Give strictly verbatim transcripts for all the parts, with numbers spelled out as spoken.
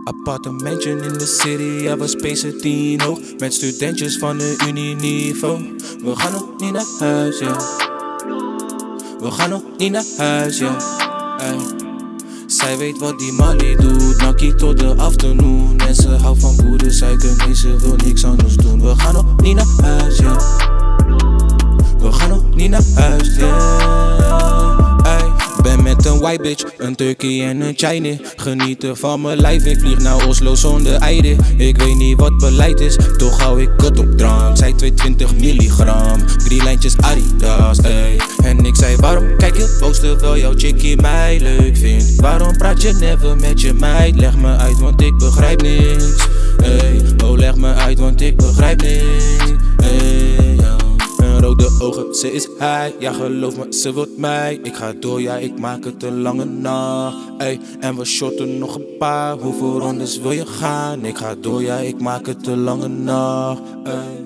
Appartementje in de city, ja we spacen tien hoog. Met studentjes van de unieniveau. We gaan nog niet naar huis, ja yeah. We gaan nog niet naar huis, ja yeah. Ay. Zij weet wat die Mali doet, nakkie tot de afternoon. En ze houdt van poedersuiker, nee ze wil niks anders doen. We gaan nog niet naar huis, ja yeah. We gaan nog niet naar huis, ja yeah. Ay. Ben met een white bitch, een turkey en een Chinese. Genieten van mijn lijf, ik vlieg naar Oslo zonder eieren. Ik weet niet wat beleid is, toch hou ik het op drank. Zij tweehonderdtwintig milligram, drie lijntjes Adidas, ey. En ik zei waarom kijk je boos terwijl jouw chickie mij leuk vindt? Waarom praat je never met je meid? Leg me uit want ik begrijp niks, ey. Oh leg me uit want ik begrijp niks, ey, ja. Rode ogen, ze is high, ja geloof me, ze wordt mij. Ik ga door, ja ik maak het een lange nacht, ey. En we shotten nog een paar, hoeveel rondes wil je gaan? Ik ga door, ja ik maak het een lange nacht, ey.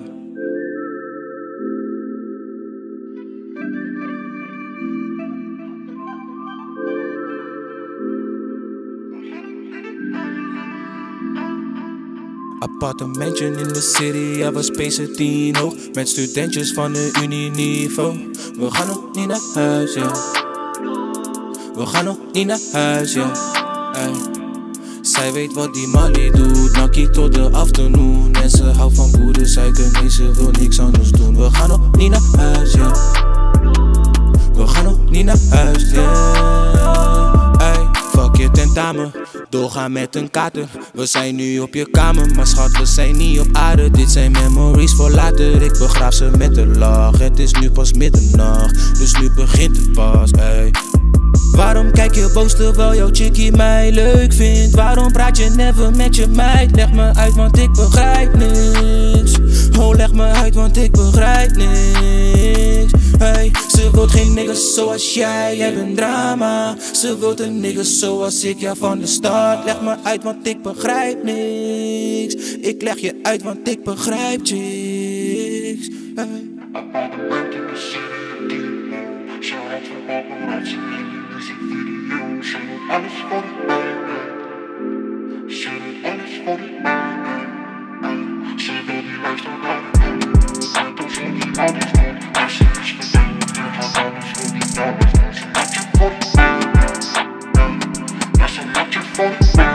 Appartementje in de city, ja we spacen tien hoog. Met studentjes van de unieniveau. We gaan nog niet naar huis, ja yeah. We gaan nog niet naar huis, ja yeah. Ay. Zij weet wat die Mali doet, nakkie tot de afternoon. En ze houdt van poedersuiker, nee ze wil niks anders doen. We gaan nog niet naar huis, ja yeah. We gaan nog niet naar huis, ja yeah. Ay. Fuck je tentamen, doorgaan met een kater. We zijn nu op je kamer, maar schat we zijn niet op aarde. Dit zijn memories voor later, ik begraaf ze met een lach. Het is nu pas middernacht, dus nu begint het pas, ey. Waarom kijk je boos terwijl jouw chickie mij leuk vindt? Waarom praat je never met je meid? Leg me uit want ik begrijp niks. Oh leg me uit want ik begrijp niks, hey. Ze wilt geen niggas zoals jij, jij bent drama. Ze wilt een niggas zoals ik, ja van de start. Leg me uit want ik begrijp niks. Ik leg je uit want ik begrijp chicks, hey. Appartement in de city, zo houdt van paparazzi in die muziekvideo. Ze doet alles voor het maken, ze doet alles voor het maken. Ze wil die lifestyle houden, auto van die ouders doen. Als ze is verdeeld, gaat alles voor die dames doen. Ze laat je voor het maken, ja ze laat je voor het maken.